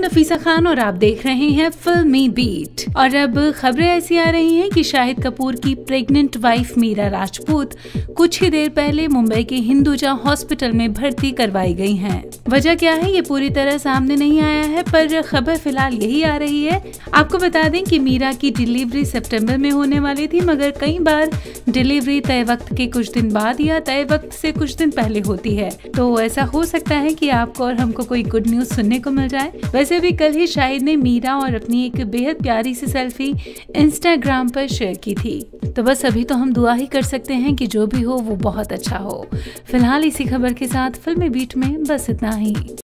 नफीसा खान और आप देख रहे हैं फिल्मी बीट। और अब खबरें ऐसी आ रही हैं कि शाहिद कपूर की प्रेग्नेंट वाइफ मीरा राजपूत कुछ ही देर पहले मुंबई के हिंदुजा हॉस्पिटल में भर्ती करवाई गई हैं। वजह क्या है ये पूरी तरह सामने नहीं आया है, पर खबर फिलहाल यही आ रही है। आपको बता दें कि मीरा की डिलीवरी सितंबर में होने वाली थी, मगर कई बार डिलीवरी तय वक्त के कुछ दिन बाद या तय वक्त से कुछ दिन पहले होती है, तो ऐसा हो सकता है कि आपको और हमको कोई गुड न्यूज सुनने को मिल जाए। वैसे भी कल ही शाहिद ने मीरा और अपनी एक बेहद प्यारी सी सेल्फी इंस्टाग्राम पर शेयर की थी। तो बस अभी तो हम दुआ ही कर सकते हैं कि जो भी हो वो बहुत अच्छा हो। फिलहाल इसी खबर के साथ फिल्मी बीट में बस इतना ही।